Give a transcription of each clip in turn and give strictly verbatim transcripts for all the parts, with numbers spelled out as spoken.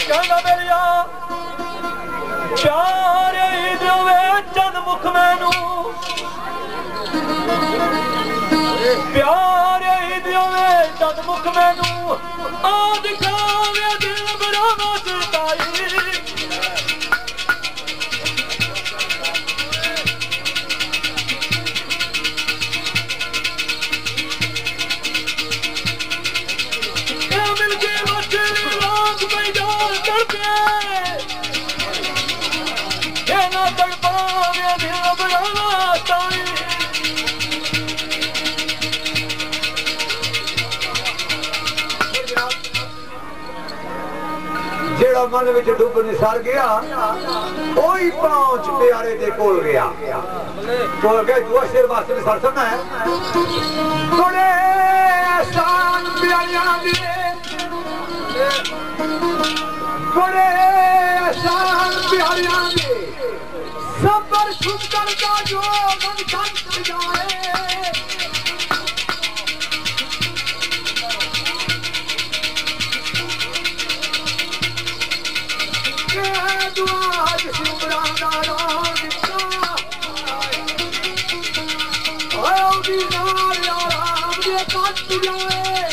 कहना मेरिया प्यारे दवे चंद मुख मैनू प्यारे दवे चंद मुख मैनू आ दिखावे दिल बराना चताई जेड़ा मन विच डुब निसर गया कोई पहुंच प्यारे दे कोल गया कोल गए दुआ शेर वास्ते निसर सुनना है थोड़े एहसान प्यारियां दे बड़े एहसान प्यारियां दे सबर शुक्र का जो मन कंट जाए दुआ जिसुमरा नारा दिखा आओ दीनार यारा मुझे कंट जाए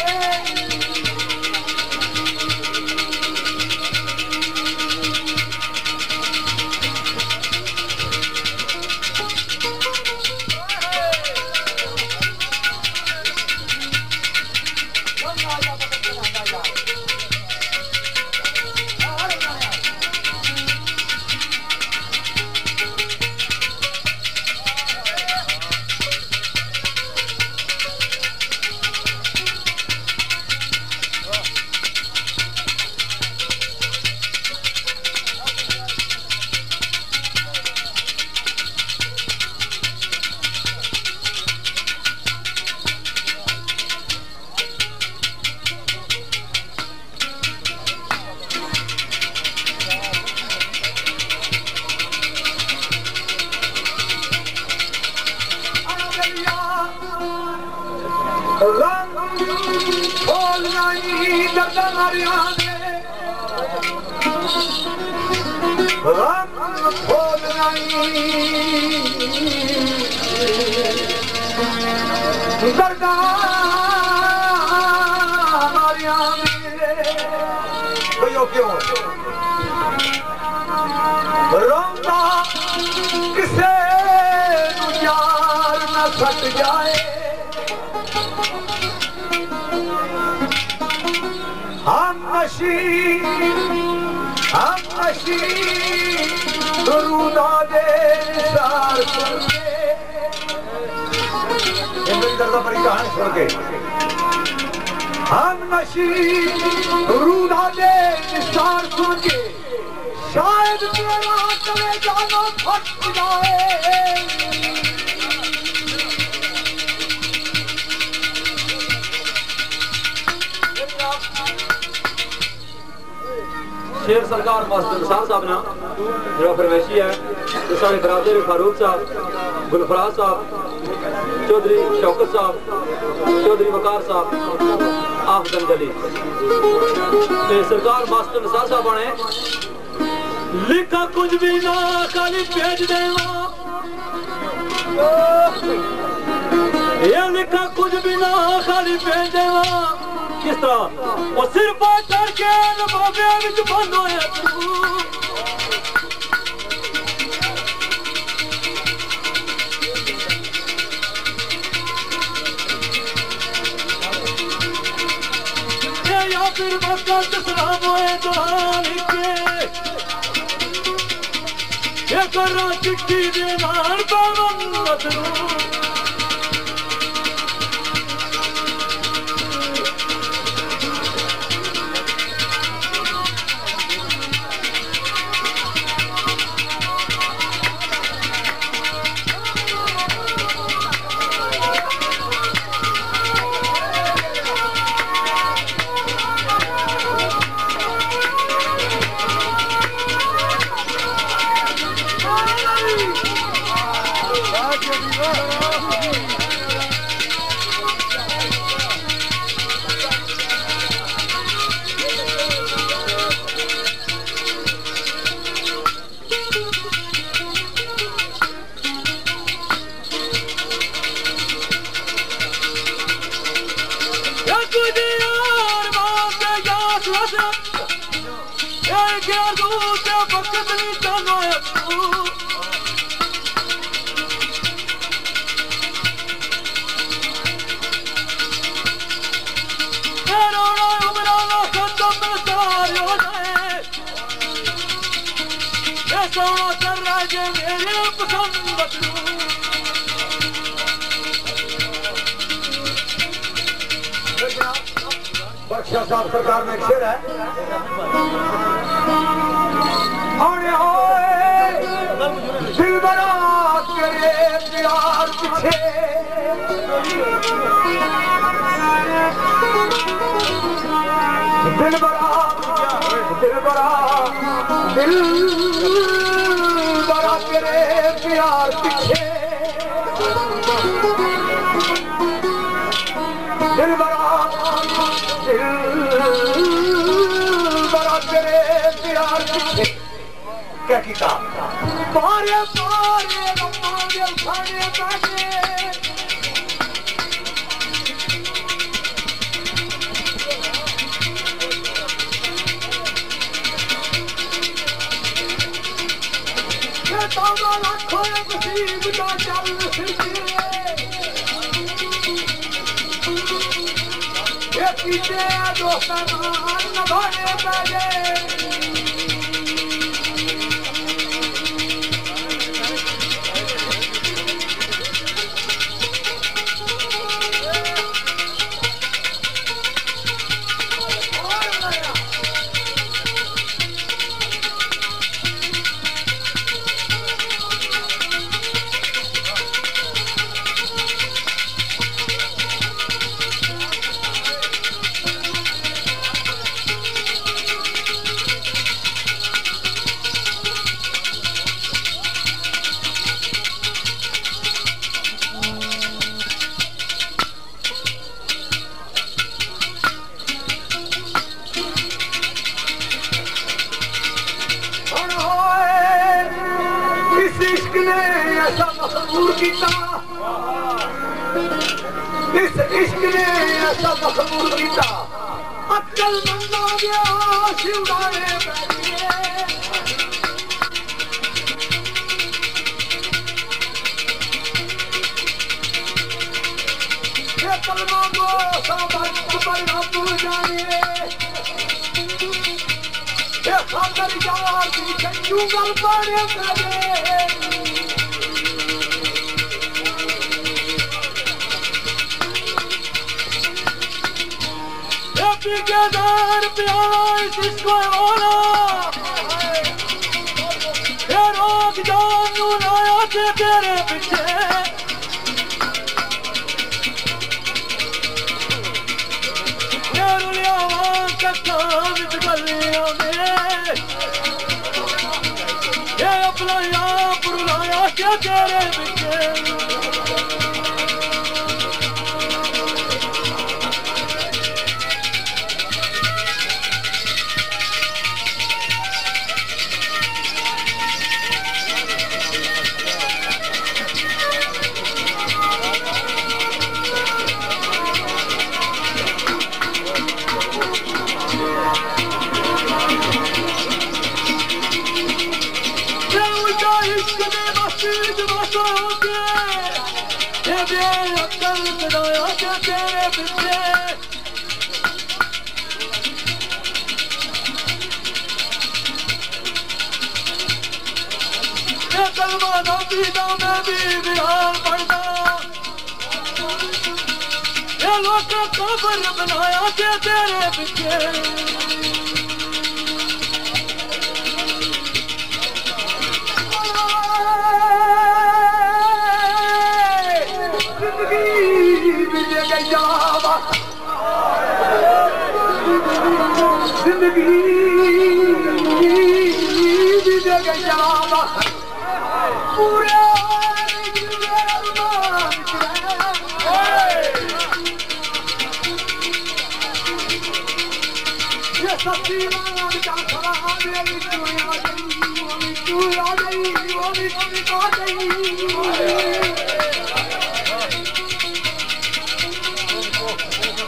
शेर सरकार मास्टर निसार साहब ना जो फरमाइशी है तो सारे बरादर फारूक साहब गुलफराज साहब चौधरी शौकत साहब चौधरी वकार साहब आफजल जली सरकार मास्टर निसार साहब ने लिखा कुछ भी ना खाली भेज देवा ये लिखा कुछ भी ना खाली भेज देवा किस तरह वो सिर्फ करके लबाबे विच बंद होया तू या फिर मक्का सलाम होए दुआन के ये करा चिट्ठी दे नाल पावन मदरू Thank you. बख्शा साहब सरकार में शेर है आने होए दिल बड़ा तेरे प्यार पीछे दिल बड़ा दिल बड़ा दिल बड़ा तेरे प्यार पीछे दिल बड़ा दिल बड़ा तेरे प्यार पीछे क्या किया पारे पारे रमागे उठाने बैठे ये तामा लाखों नसीब का चल फिरे ये पीछे दोस्तां नभाने बैठे इस इश्क ने ऐसा मखबूल किया अक्ल मंदा गया शिवदाने बैठिए ये कलमा को साबर पर रब जाने ये खातर यार की कंजू गल पाने करे ठेकेदार प्याला इसको वाला ये रोक जानू लाया थे तेरे पीछे ये रुलिया वां कक्का विच गलियों में ये अपना यहाँ पुरलाया थे तेरे पीछे तेरे पीछे ये कलमा ना पीता मैं भी बिहार पढ़ता ये लोग कबर बनाया थे तेरे पीछे जिंदगी दे गया पूरे ये सच्ची मान का खड़ा मेरी दुनिया गई तू आ गई वो भी आ गई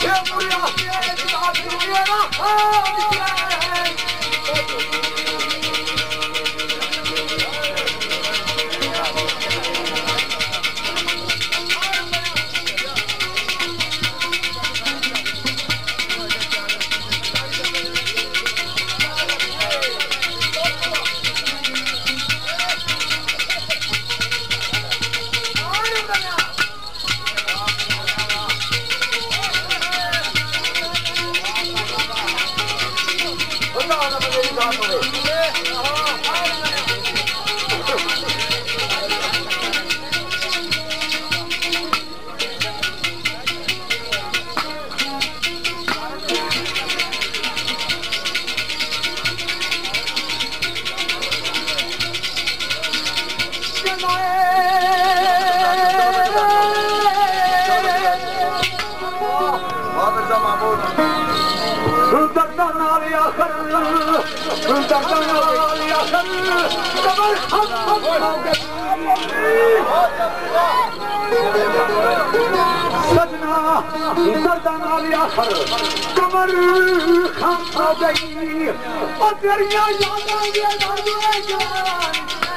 सजना दर्दन वाली आखर कमर खम हो गई और तेरिया यादां दे दर्द जान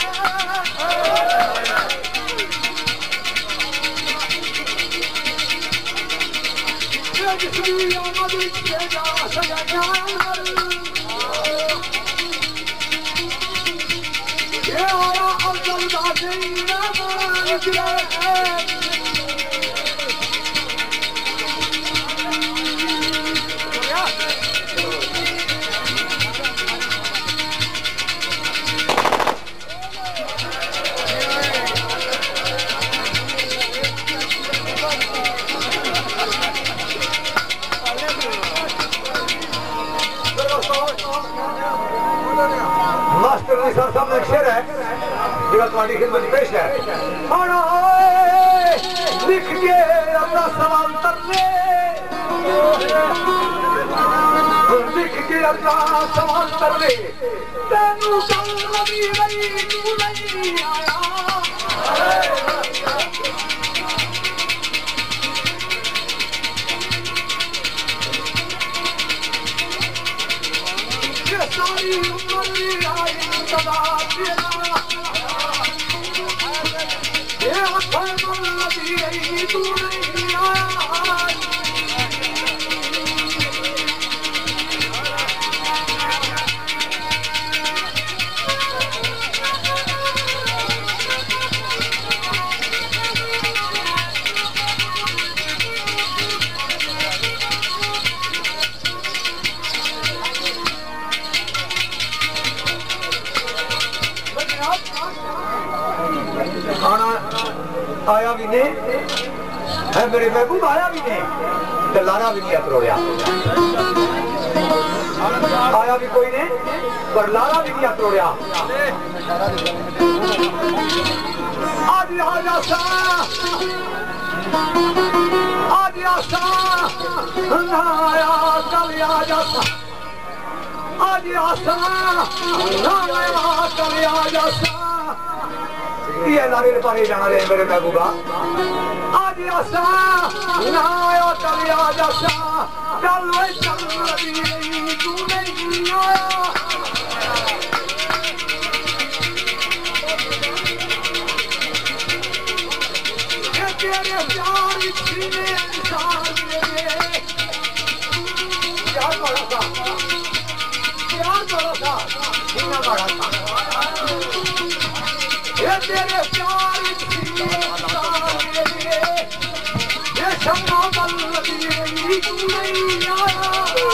जिसकी आमद के जा सजना ये आया अफजल दादी ना मान दिया सामने शेर है जो तुम्हारी खिदमत पेश है लिख के अपना सवाल करने लिख के अपना सवाल करने तेनू कल नबी नहीं तू नहीं आया सारी उम्र आई सदा तेरा ये अथर नबी नहीं तू नहीं आया आया भी नहीं है मेरे महबूब आया भी नहीं तो लाना भी नहीं अतरोड़िया आया भी कोई नहीं पर लाना भी नहीं अतरोड़िया आज आजा सा आज आसा ना आया कल आजा सा आज आसा ना आया कल आजा सा ये लारे पारे जाना रे मेरे महबूबा आज आसा ना आया कल आजा सा कल वे चल रही तू नहीं आया ये तेरे प्यार सीने इंसान मेरे प्यार बड़ा था प्यार बड़ा था सीना बड़ा था ये तेरे प्यार सीने इंसान मेरे ये शम्मा बल्लती रही तू नहीं आया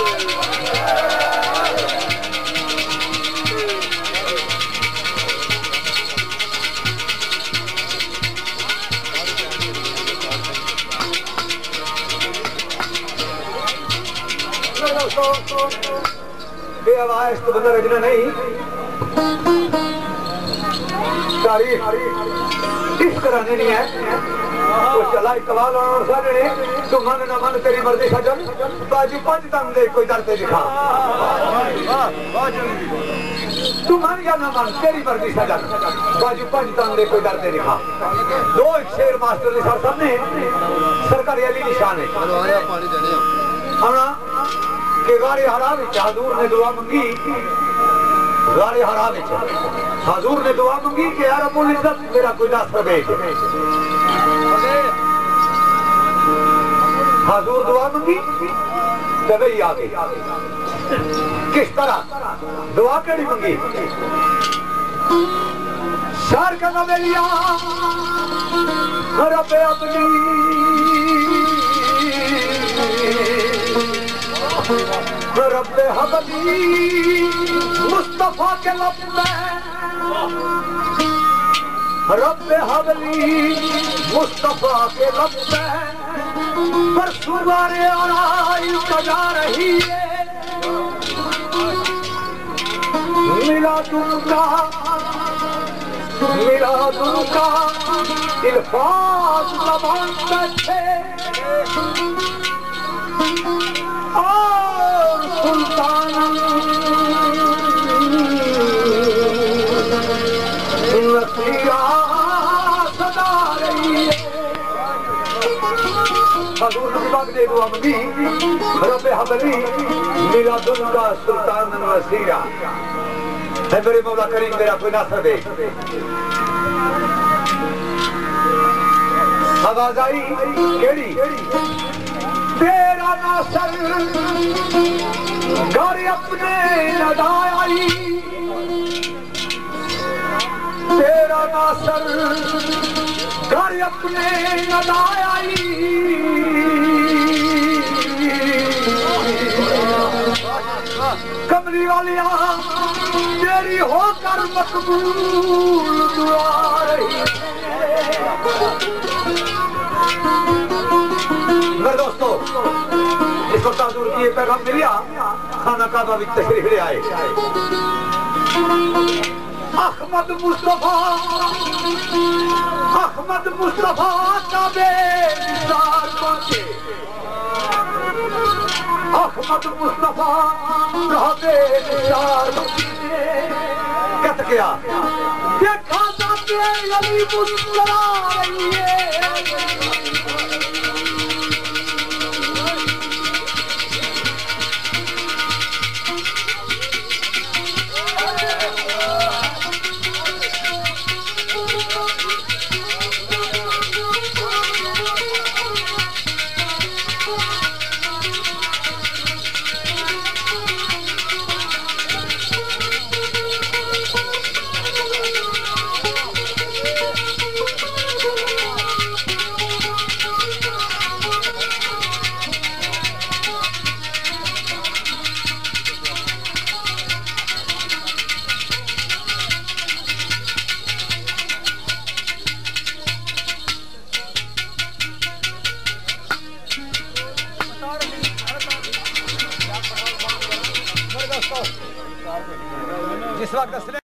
आवाज तो बंदा रजना नहीं तारीफ इस कराने नहीं है तो चला इकबाल और सारे ने तो मन न मन तेरी मर्जी सजन बाजू पंच दम दे कोई दर्द दिखा तू मान या ना मान तेरी मर्जी सजा बाजू पंज तंग कोई डर नहीं दिखा दो एक शेर मास्टर ने सर सामने सरकारी अली निशान है हमरा के गारे हरा विच हजूर ने दुआ मंगी गारे हरा विच हजूर ने दुआ मंगी कि यार अबुल इज्जत मेरा कोई नासर भेज हजूर दुआ मंगी तभी आ गई किस तरह दुआ कड़ी मंगी शार का नवेलिया रब्बे अपनी रब्बे हबली मुस्तफा के लब में रब्बे हबली मुस्तफा के लब में पर सुबारे आराई सजा रही है मिला तुमका मिला तुमका इल्फाज ज़बान पे थे और सुल्तान नसीरा सदा रही है हजूर की बात दे दुआ मंगी रब्बे हबली मिला तुमका सुल्तान नसीरा है मेरे मौला करीम मेरा कोई नासर दे आवाज आई केड़ी तेरा नासर घर अपने लदाई तेरा नासर घर अपने लदाई कमली वालिया तेरी होकर मकबूल दुआ रही मेरे दोस्तों इस वक्त हजूर की ये पैगाम मिलिया खाना काबा विच तशरीफ ले आए अहमद मुस्तफा अहमद मुस्तफा काबे निसार पहुंचे अहमद मुस्तफा काबे निसार कत गया देखा जाते अली मुस्कुरा रही है जिस वक्त